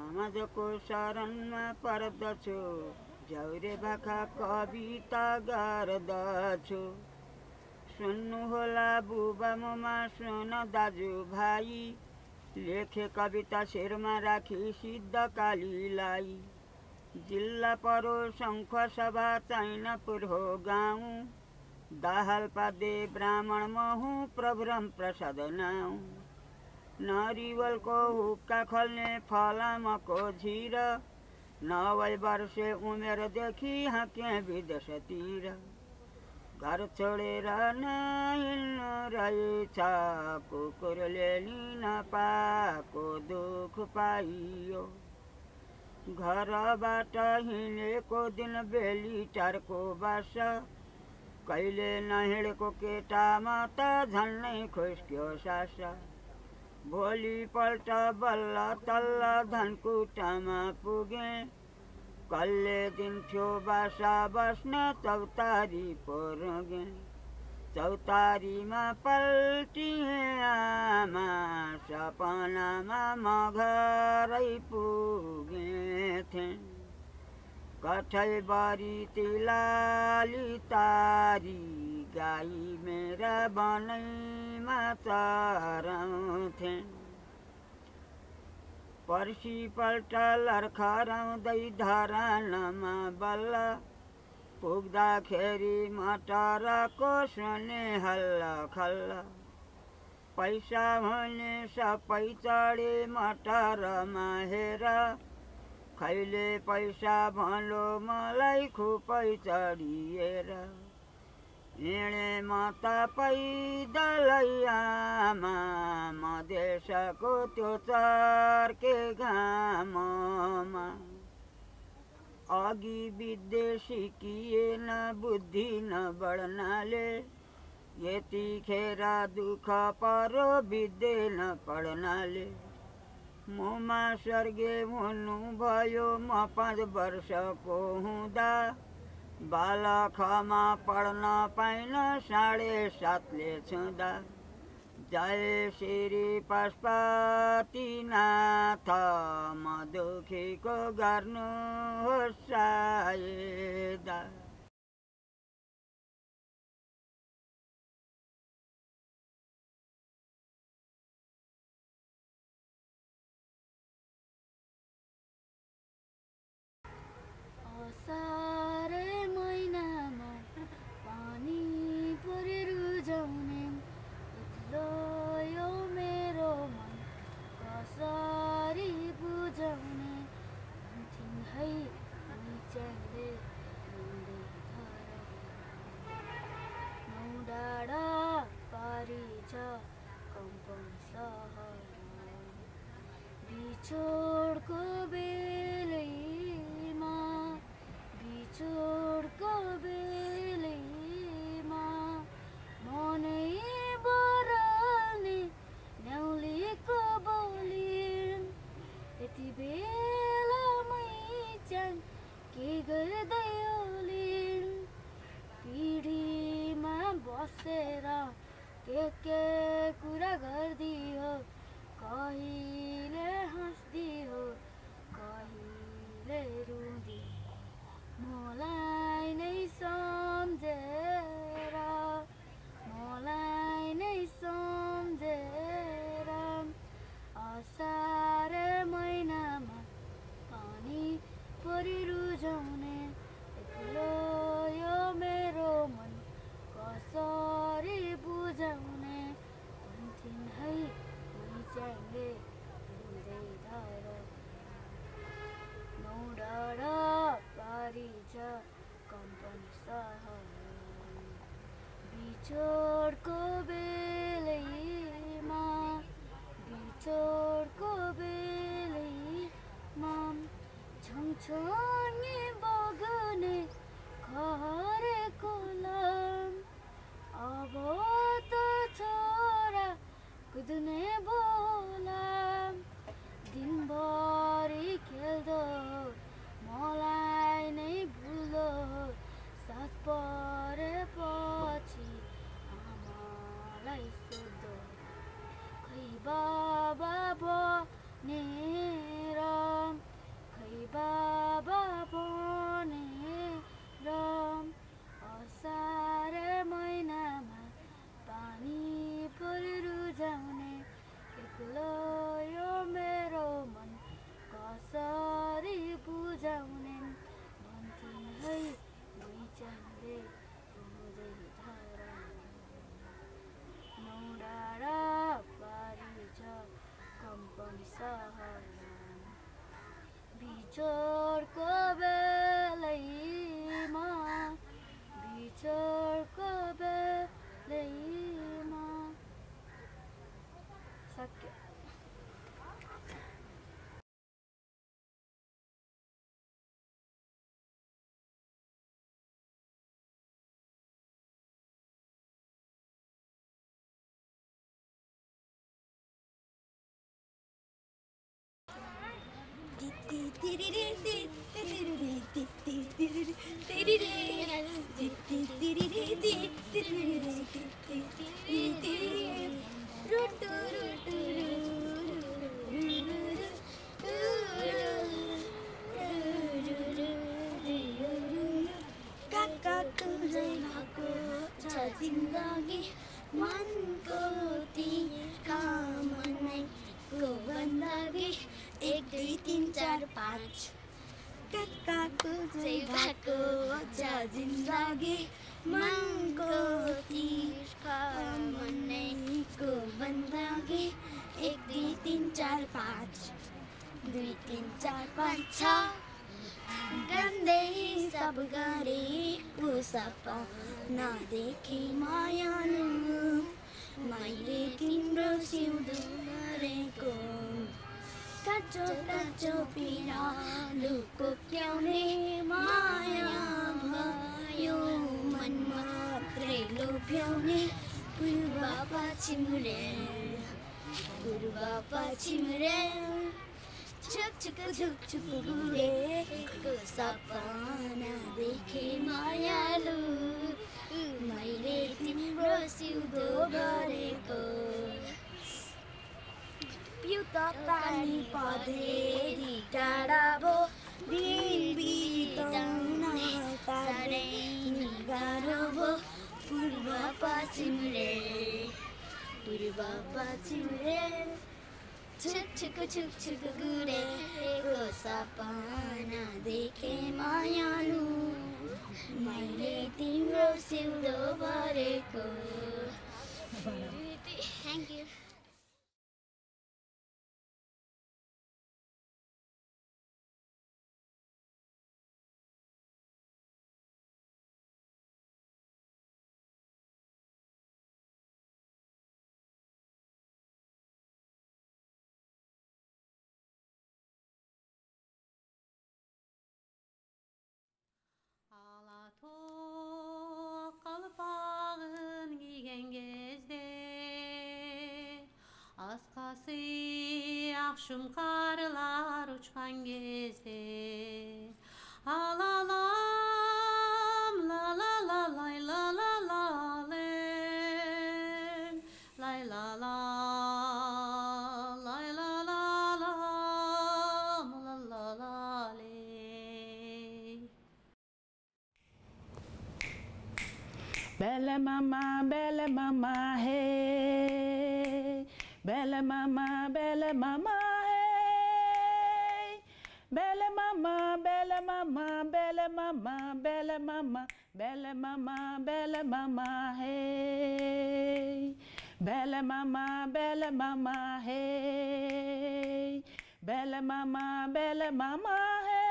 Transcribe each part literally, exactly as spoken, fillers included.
समाजको शरणमा पर्दछु, झौरे भाका कविता गर्दछु। सुन्नु होला बुबा मुमा, सुन दाजु भाइ, लेखे कविता शिरमा राखी सिद्ध कालीलाई। जिल्ला परो शङ्ख सभा चैनपुर हो गाउँ, दाहालपादे ब्राह्मण महु प्रभुराम प्रसाद नाउँ। नरिवलको हुक्का खोल्ने फलामको झिर, नौ वर्षे उमेरदेखि हाँके विदेशतिर। घर छोडेर नहिँड्नु रहेछ, कुकुरले लिन पाएको दुख पाइयो। घरबाट हिँडेको दिन बेली टारको बास, कहिले नहिँडेको केटामा त झन्नै खुस्क्यो सास। भोलिपल्ट बल्ल तल्ल धनकुटामा पुगे, कल्ले दिन्थ्यो बासा बस्न चौतारी पुगे। चौतारीमा पल्टिए आमा, सपनामा म घरै पुगेथे। कठैबरी तिलाली तारी, गाई मेरा बनैमा चराउँथे। पर्सिपल्ट लर्खराउँदै धरानमा बल्ल, पुग्दाखेरि मटरको सुने हल्ला खल्ला। पैसा भने सबै चढे मटरमा हेर, खैले पैसा भलो मलाई खुपै चढिएर। हिँडे म त पैदलै आमा, मधेसको त्यो चर्के घाममा। अघि विद्या सिकिएन बुद्धि नबढ्नाले, यतिखेर दुःख परो विद्या नपढ्नाले। मुमा स्वर्गे हुनुभयो म पाँच वर्षको हुँदा, बालखमा पढ्न पाइन साढे सातले छुँदा। जय श्री पशुपतिनाथ, म दुखीको गर्नुहोस् सहायता। असारे महिनामा पानी परे रुझाउने, एक्लो यो मेरो मन कसरी बुझाउने। भन्थिन् है मैच्याले रुँदै धराई, नौ डाँडा पारी छ कम्पन सहर। बिछोडको बेलैमा, बिछोडको बेलैमा, मनै बराल्ने न्याउलीको बोली। यति बेला मैच्याङ के गर्दै होलिन्, पिँढीमा बसेर के के कुरा गर्दियो। कहिले हाँस्दियो, कहिले रुँदियो, मलाई नै सम्झेर, मलाई नै सम्झेर। असारे महिनामा पानी परी रुझाउने, एक्लो यो मेरो मन कसरी बुझाउने। भन्थिन् है मैच्याङले रुँदै धराई, नौ डाँडा पारी छ कम्पन सहर। बिछोडको बेलैमा, बिछोडको बेलैमा, छङछङे बग्ने खरेको लाम। अब त छोरा कुद्ने बोला, दिनभरि खेल्दो मलाई नै भुल्दो। साथ परेपछि आमालाई सोध्दो, खै बाबा भनेर। बाबा भनेर असार महिनामा पानी परिरुजाउने एक्लो यो मेरो मन कसरी बुझाउने भन्थिन् है दुईजनाले रुँदै धारा नौ डाँडा पारी छ कम्पन सहर बिछोडको बेलैमा बिछोडको बेलैमा सक्यो। जिन्दगी मनको तिर्खा मनको बन्दगी एक दुई तिन चार पाँच काकाको चाहिँ भएको छ जिन्दगी मनको तिर्खा मनको बन्दगी एक दुई तिन चार पाँच दुई तिन चार पाँच छ गन्दै सब गरेको सपना देखे मायालु मैले तिम्रो सिउँदो गरेको काँचो काँचो पिरालुको क्याउने माया भयो मन मात्रै लोभ्याउने पूर्व पश्चिम रेल पूर्व पश्चिम रेल छुक छुक छुक छुक गुरेको सपना देखे मायालु मैले तिम्रो सिउँदो गरेको पिउत पानी पधेरी टाढा भो दिन बिताउन साह्रै गाह्रो भो पूर्व पश्चिम रेल पूर्व पश्चिम रेल छुक छुक छुक छुक गुरेको सपना देखे मायालु मैले तिम्रो सिउँदो गरेको। Thank you. Alatoq qalpağın giygen gezde Asqası akşam qarlar uçqan gezde Alalam la la la lay la la la lem lay la la lay la la la la la la le Belle mama, belle mama, hey. Belle mama, belle mama, hey. Belle mama, belle mama, belle mama, belle mama, belle mama, belle mama, hey. Belle mama, belle mama, hey. Belle mama, belle mama, hey.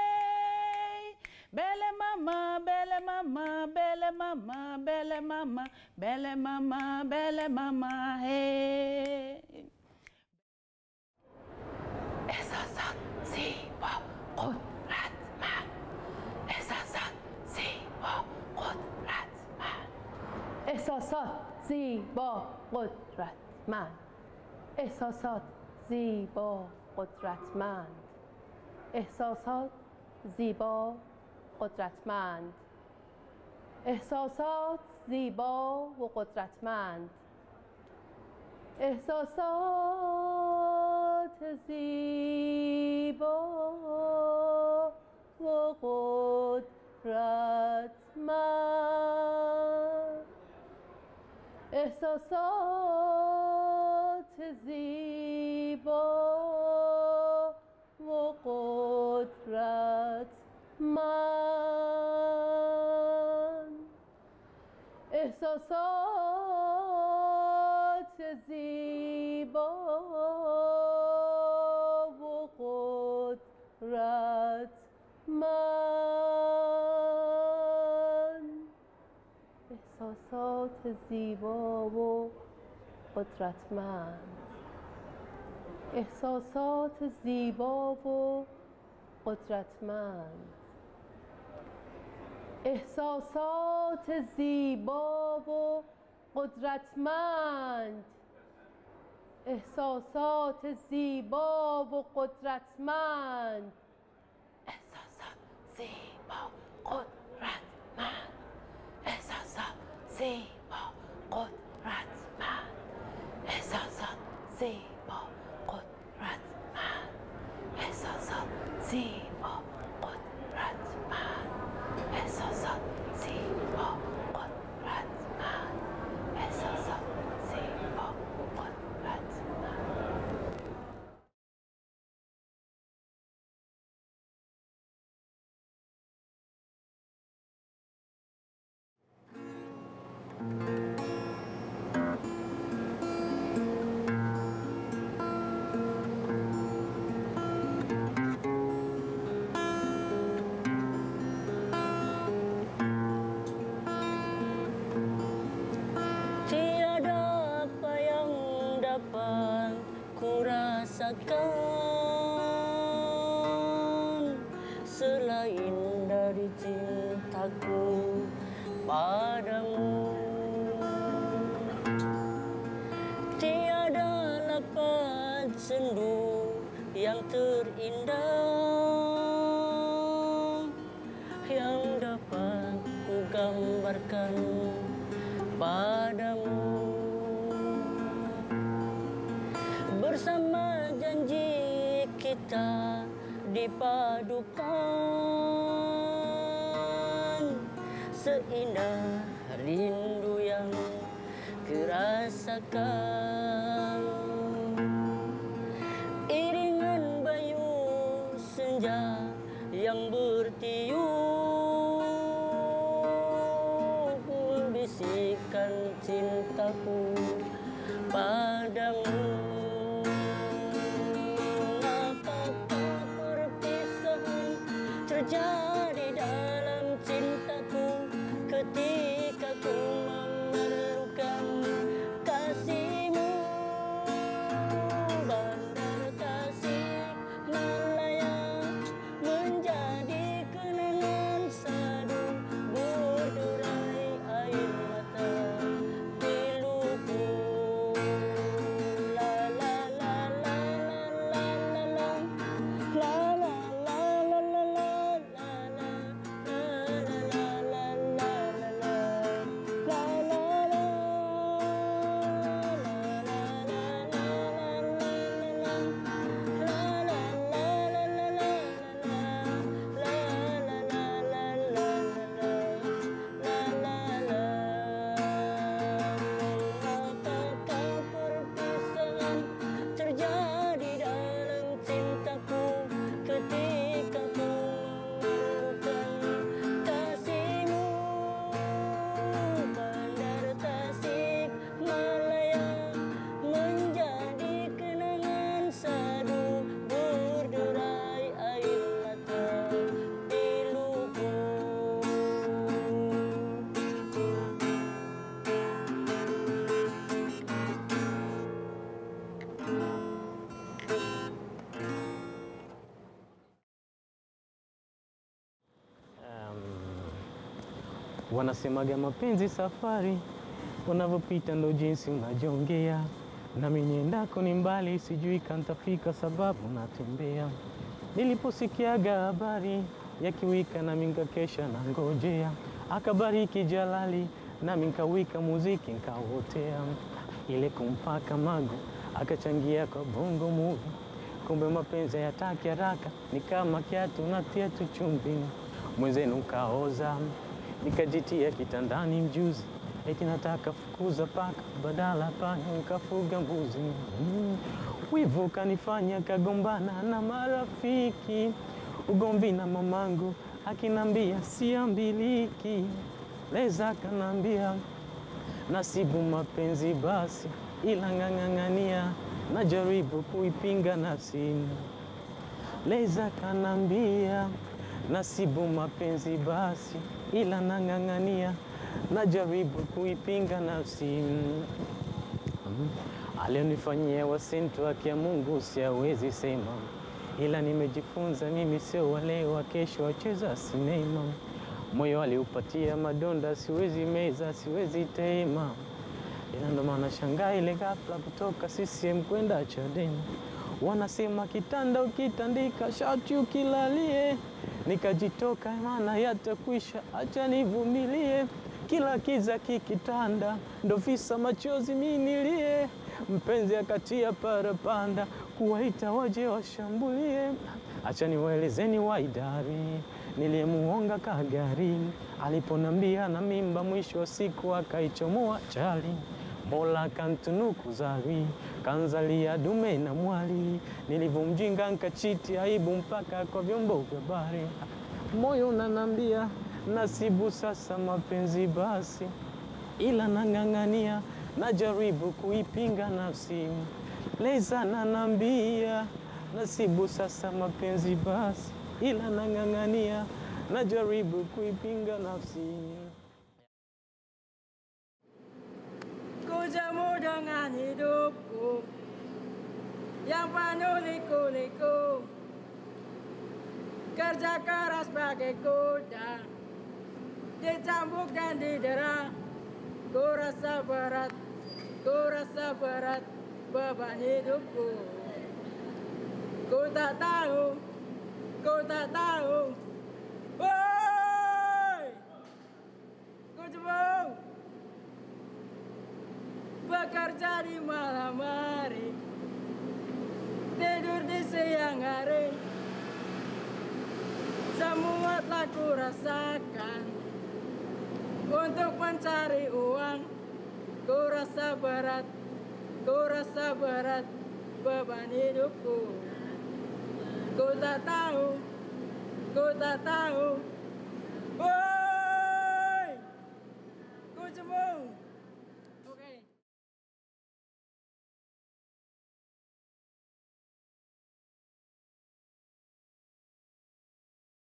Belle mama, belle mama, belle mama, belle mama, belle mama, belle mama, hey. إحساسات زيبا قدرة من إحساسات زيبا قدرة من إحساسات زيبا قدرة من إحساسات زيبا قدرت من إحساسات زیبا قدرتمند احساسات زیبا و قدرتمند احساسات زیبا و قدرتمند احساسات زیبا و قدرتمند احساسات زیبا و قدرتمند احساسات زیبا و قدرتمند احساسات زیبا و قدرتمند احساسات زیبا و قدرتمند احساسات زیبا و قدرتمند احساسات زیبا قدرتمند احساسات زیبا قدرتمند احساسات زیبا قدرتمند احساسات زیبا قدرتمند احساسات زیبا قدرتمند احساسات زیبا قدرتمند selain dari cintaku padamu. Tiada lapan sendu yang terindah yang dapat ku gambarkan padamu. Bersama janji kita dipadukan, seindah rindu yang kurasakan. Iringan bayu senja yang bertiup membisikkan cintaku padamu. Terjadi dalam cintaku ketika ku memerlukan kasihmu. Bandar Tasik Malaya menjadi kenangan sadu berderai air mata piluku. La la la la la la la la la. Wanasemaga mapenzi safari, unavyopita ndo jinsi unajongea. Nami niendako ni mbali, sijui kantafika sababu natembea. Niliposikiaga habari ya kiwika nami nkakesha na ngojea. Akabariki Jalali nami nkawika muziki nkawotea. Ile kumpaka magu akachangia kwa bongo movie. kumbe mapenzi hayataki haraka, ni kama kiatu natia tu chumvi, mwenzenu kaoza, nikajitia kitandani mjuzi, eti nataka fukuza paka, badala panya nikafuga mbuzi. Mm. Wivu kanifanya kagombana na marafiki, ugomvi na mamangu akinambia siambiliki, leza kanambia nasibu mapenzi basi, ila ng'ang'ang'ania najaribu kuipinga nafsi. Leza kanambia nasibu mapenzi basi, ila nang'ang'ania najaribu kuipinga nafsi. Mm. Alionifanyia wasintu haki ya Mungu siawezi sema, ila nimejifunza mimi sio wale wa kesho wacheza sinema. Moyo aliupatia madonda, siwezi meza, siwezi tema, ila ndo maana shangaa ile ghafla kutoka C C M kwenda Chadema. Wanasema kitanda ukitandika shati ukilalie, nikajitoka maana yatakwisha, acha nivumilie. Kila kiza kikitanda, ndo visa machozi minilie. Mpenzi akatia parapanda, kuwaita waje washambulie. Acha niwaelezeni waidari, niliyemuonga kagari, aliponambia na mimba, mwisho wa siku akaichomoa chali. Mola kantunuku zari, kanzalia dume na mwali, nilivomjinga nkachiti aibu mpaka kwa vyombo vya habari. Moyo unanambia nasibu sasa mapenzi basi, ila nang'ang'ania najaribu kuipinga nafsi. Leza nanambia nasibu sasa mapenzi basi, ila nang'ang'ania najaribu kuipinga nafsi. Kujamu dengan hidupku yang penuh liku-liku, kerja keras bagai kuda, dicambuk dan didera. Ku rasa berat, ku rasa berat beban hidupku. Ku tak tahu, ku tak tahu. Woi, ku cembung bekerja di malam hari, tidur di siang hari. Semua telah ku rasakan untuk mencari uang. Ku rasa berat, ku rasa berat beban hidupku. Ku tak tahu, ku tak tahu. Woi, ku cembung